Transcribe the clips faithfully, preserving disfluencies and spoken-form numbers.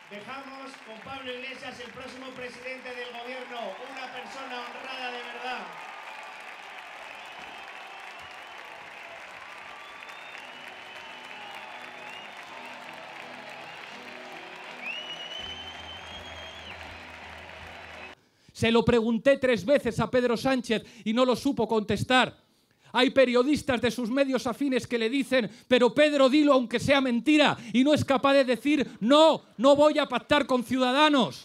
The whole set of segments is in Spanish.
Dejamos con Pablo Iglesias el próximo presidente del gobierno, una persona honrada de verdad. Se lo pregunté tres veces a Pedro Sánchez y no lo supo contestar. Hay periodistas de sus medios afines que le dicen, pero Pedro, dilo aunque sea mentira, y no es capaz de decir, no, no voy a pactar con Ciudadanos.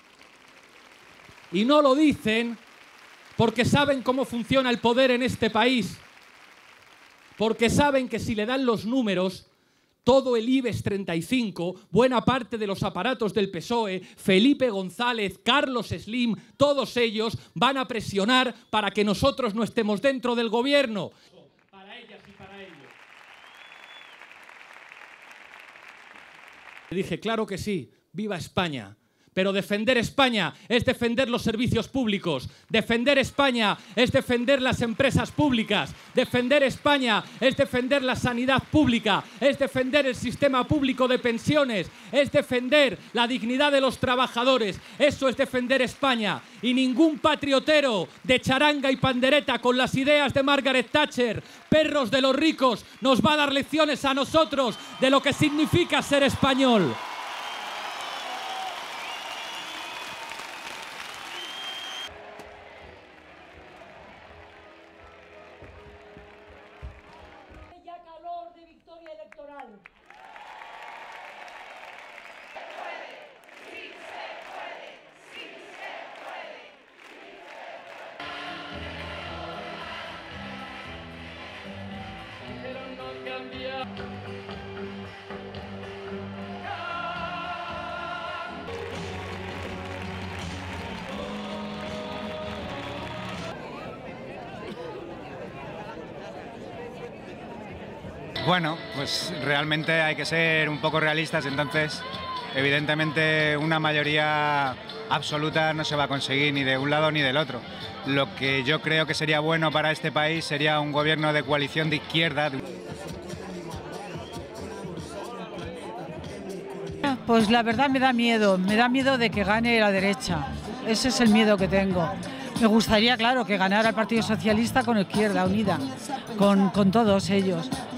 Y no lo dicen porque saben cómo funciona el poder en este país. Porque saben que si le dan los números, todo el IBEX treinta y cinco, buena parte de los aparatos del P S O E, Felipe González, Carlos Slim, todos ellos van a presionar para que nosotros no estemos dentro del gobierno. Para ellas y para ellos. Le dije, claro que sí, viva España. Pero defender España es defender los servicios públicos. Defender España es defender las empresas públicas. Defender España es defender la sanidad pública. Es defender el sistema público de pensiones. Es defender la dignidad de los trabajadores. Eso es defender España. Y ningún patriotero de charanga y pandereta con las ideas de Margaret Thatcher, perros de los ricos, nos va a dar lecciones a nosotros de lo que significa ser español. Bueno, pues realmente hay que ser un poco realistas, entonces evidentemente una mayoría absoluta no se va a conseguir ni de un lado ni del otro. Lo que yo creo que sería bueno para este país sería un gobierno de coalición de izquierda. Pues la verdad me da miedo, me da miedo de que gane la derecha. Ese es el miedo que tengo. Me gustaría, claro, que ganara el Partido Socialista con Izquierda Unida, con, con todos ellos.